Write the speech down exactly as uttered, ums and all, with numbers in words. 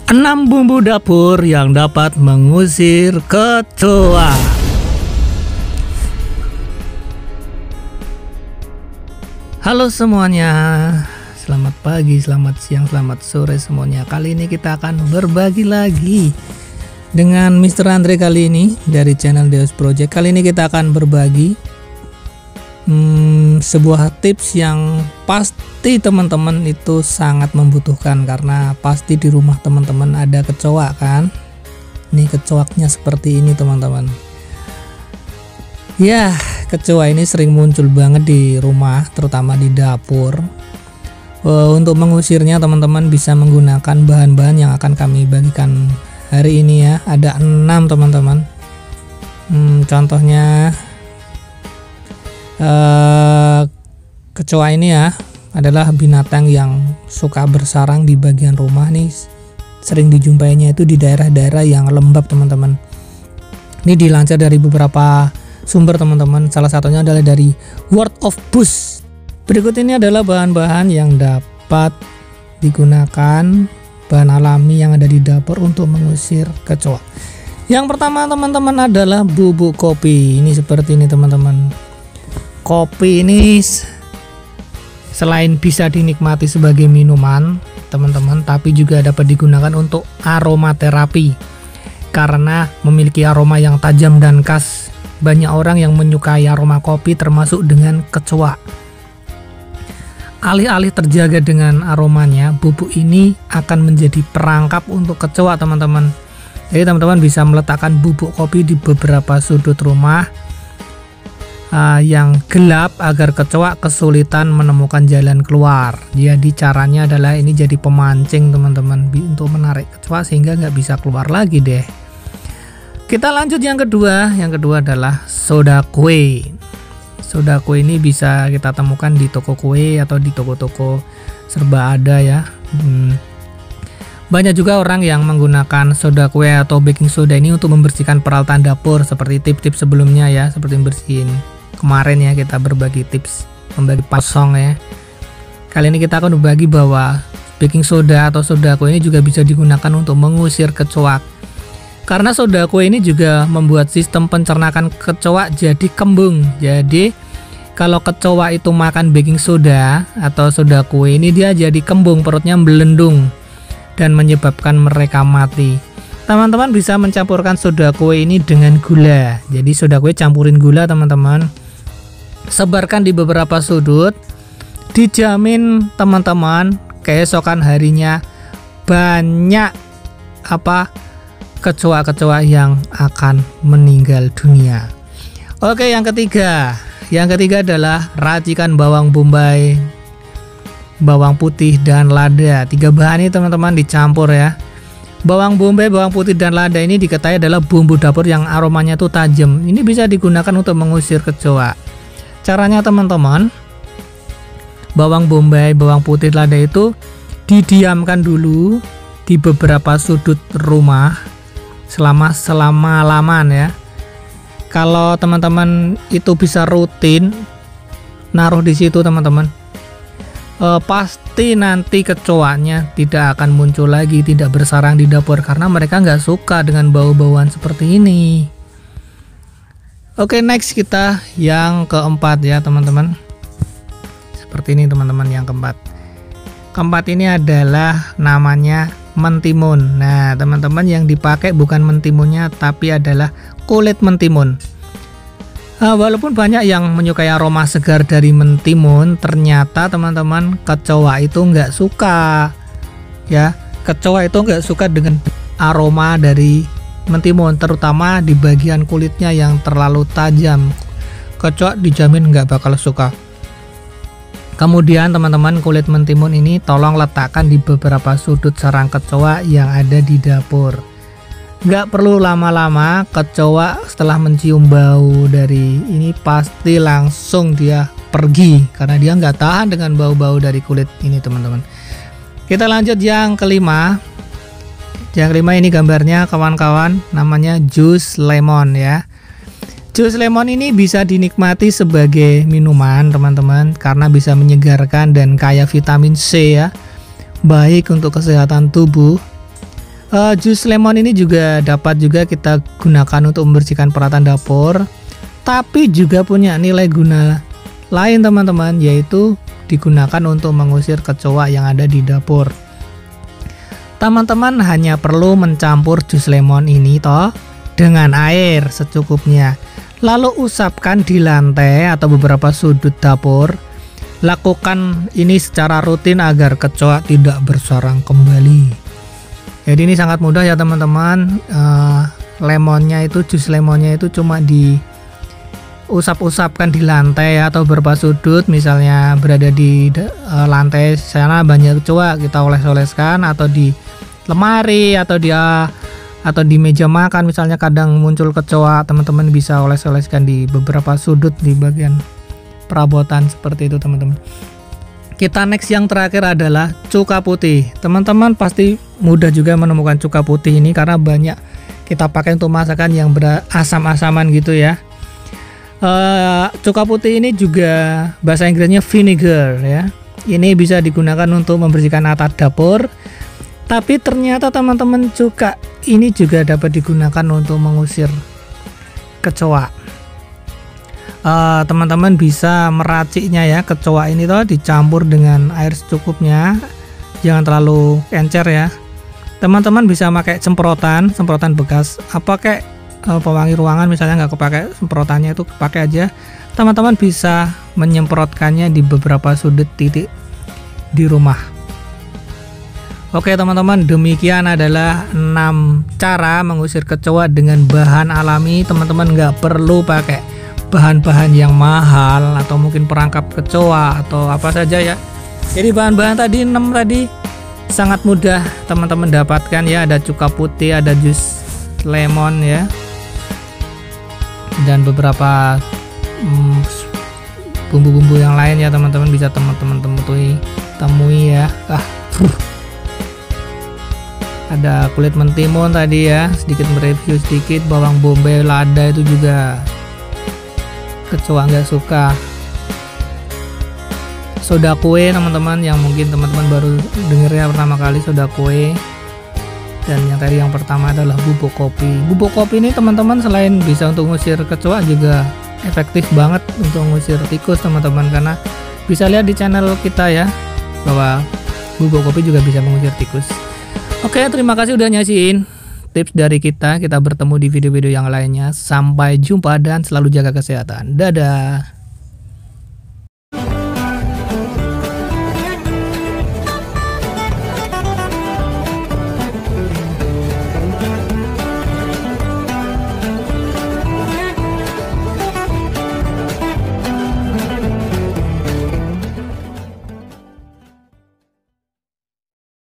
enam bumbu dapur yang dapat mengusir kecoa. Halo semuanya, selamat pagi, selamat siang, selamat sore semuanya. Kali ini kita akan berbagi lagi dengan mister Andre kali ini dari channel Deus Project. Kali ini kita akan berbagi hmm, sebuah tips yang pasti teman-teman itu sangat membutuhkan, karena pasti di rumah teman-teman ada kecoa kan. Ini kecoaknya seperti ini teman-teman. Ya, kecoa ini sering muncul banget di rumah, terutama di dapur. Uh, untuk mengusirnya teman-teman bisa menggunakan bahan-bahan yang akan kami bagikan hari ini ya. Ada enam teman-teman. Hmm, contohnya uh, kecoa ini ya adalah binatang yang suka bersarang di bagian rumah nih. Sering dijumpainya itu di daerah-daerah yang lembab teman-teman. Ini dilansir dari beberapa sumber teman-teman, salah satunya adalah dari World of Bush. Berikut ini adalah bahan-bahan yang dapat digunakan, bahan alami yang ada di dapur untuk mengusir kecoa. Yang pertama teman-teman adalah bubuk kopi. Ini seperti ini teman-teman. Kopi ini selain bisa dinikmati sebagai minuman teman-teman, tapi juga dapat digunakan untuk aromaterapi karena memiliki aroma yang tajam dan khas. Banyak orang yang menyukai aroma kopi termasuk dengan kecoa. Alih-alih terjaga dengan aromanya, bubuk ini akan menjadi perangkap untuk kecoa teman-teman. Jadi teman-teman bisa meletakkan bubuk kopi di beberapa sudut rumah uh, yang gelap agar kecoa kesulitan menemukan jalan keluar. Jadi caranya adalah ini jadi pemancing teman-teman untuk menarik kecoa sehingga nggak bisa keluar lagi deh. Kita lanjut yang kedua. Yang kedua adalah soda kue. Soda kue ini bisa kita temukan di toko kue atau di toko-toko serba ada ya. Hmm. Banyak juga orang yang menggunakan soda kue atau baking soda ini untuk membersihkan peralatan dapur, seperti tips-tips sebelumnya ya, seperti bersihin kemarin ya, kita berbagi tips membagi pasong ya. Kali ini kita akan berbagi bahwa baking soda atau soda kue ini juga bisa digunakan untuk mengusir kecoa. Karena soda kue ini juga membuat sistem pencernakan kecoa jadi kembung. Jadi kalau kecoa itu makan baking soda atau soda kue ini, dia jadi kembung, perutnya belendung dan menyebabkan mereka mati. Teman-teman bisa mencampurkan soda kue ini dengan gula. Jadi soda kue campurin gula teman-teman, sebarkan di beberapa sudut. Dijamin teman-teman keesokan harinya banyak apa kecoa-kecoa yang akan meninggal dunia. Oke, yang ketiga. Yang ketiga adalah racikan bawang bombay, bawang putih dan lada. Tiga bahan ini teman-teman dicampur ya. Bawang bombay, bawang putih dan lada ini diketahui adalah bumbu dapur yang aromanya tuh tajam. Ini bisa digunakan untuk mengusir kecoa. Caranya teman-teman, bawang bombay, bawang putih, lada itu didiamkan dulu di beberapa sudut rumah selama selama laman ya. Kalau teman-teman itu bisa rutin naruh di situ teman-teman, e, pasti nanti kecoanya tidak akan muncul lagi, tidak bersarang di dapur, karena mereka nggak suka dengan bau-bauan seperti ini. Oke, next kita yang keempat ya teman-teman. Seperti ini teman-teman, yang keempat. Keempat ini adalah namanya mentimun. Nah teman-teman, yang dipakai bukan mentimunnya tapi adalah kulit mentimun. Nah, walaupun banyak yang menyukai aroma segar dari mentimun, ternyata teman-teman kecoa itu nggak suka ya. Kecoa itu nggak suka dengan aroma dari mentimun, terutama di bagian kulitnya yang terlalu tajam. Kecoa dijamin nggak bakal suka. Kemudian teman-teman, kulit mentimun ini tolong letakkan di beberapa sudut sarang kecoa yang ada di dapur. Nggak perlu lama-lama, kecoa setelah mencium bau dari ini pasti langsung dia pergi, karena dia nggak tahan dengan bau-bau dari kulit ini teman-teman. Kita lanjut yang kelima. Yang kelima ini gambarnya kawan-kawan, namanya jus lemon ya. Jus lemon ini bisa dinikmati sebagai minuman teman-teman, karena bisa menyegarkan dan kaya vitamin C ya, baik untuk kesehatan tubuh. Uh, jus lemon ini juga dapat juga kita gunakan untuk membersihkan peralatan dapur, tapi juga punya nilai guna lain teman-teman, yaitu digunakan untuk mengusir kecoa yang ada di dapur. Teman-teman hanya perlu mencampur jus lemon ini toh dengan air secukupnya, lalu usapkan di lantai atau beberapa sudut dapur. Lakukan ini secara rutin agar kecoa tidak bersarang kembali. Jadi ini sangat mudah ya teman-teman. uh, Lemonnya itu, jus lemonnya itu cuma di usap-usapkan di lantai atau beberapa sudut, misalnya berada di uh, lantai sana banyak kecoa, kita oles-oleskan, atau di lemari atau di uh, atau di meja makan misalnya kadang muncul kecoa, teman-teman bisa oles-oleskan di beberapa sudut di bagian perabotan seperti itu teman-teman. Kita next yang terakhir adalah cuka putih. Teman-teman pasti mudah juga menemukan cuka putih ini karena banyak kita pakai untuk masakan yang berasam-asaman gitu ya. Uh, cuka putih ini juga bahasa Inggrisnya vinegar ya. Ini bisa digunakan untuk membersihkan atap dapur. Tapi ternyata teman-teman, cuka ini juga dapat digunakan untuk mengusir kecoa. Uh, teman-teman bisa meraciknya ya, kecoa ini toh dicampur dengan air secukupnya, jangan terlalu encer ya. Teman-teman bisa pakai semprotan, semprotan bekas apa kayak uh, pewangi ruangan misalnya nggak kepake semprotannya, itu pakai aja. Teman-teman bisa menyemprotkannya di beberapa sudut titik di rumah. Oke teman-teman, demikian adalah enam cara mengusir kecoa dengan bahan alami. Teman-teman nggak perlu pakai bahan-bahan yang mahal atau mungkin perangkap kecoa atau apa saja ya. Jadi bahan-bahan tadi enam tadi sangat mudah teman-teman dapatkan ya. Ada cuka putih, ada jus lemon ya, dan beberapa bumbu-bumbu hmm, yang lain ya teman-teman, bisa teman-teman temui temui ya. Ah, ada kulit mentimun tadi ya, sedikit mereview sedikit. Bawang bombay, lada itu juga kecoa nggak suka. Soda kue teman-teman, yang mungkin teman-teman baru dengernya pertama kali, soda kue. Dan yang tadi yang pertama adalah bubuk kopi. Bubuk kopi ini teman-teman selain bisa untuk mengusir kecoa, juga efektif banget untuk mengusir tikus teman-teman, karena bisa lihat di channel kita ya bahwa bubuk kopi juga bisa mengusir tikus. Oke, terima kasih udah nyasiin tips dari kita. Kita bertemu di video-video yang lainnya. Sampai jumpa dan selalu jaga kesehatan. Dadah.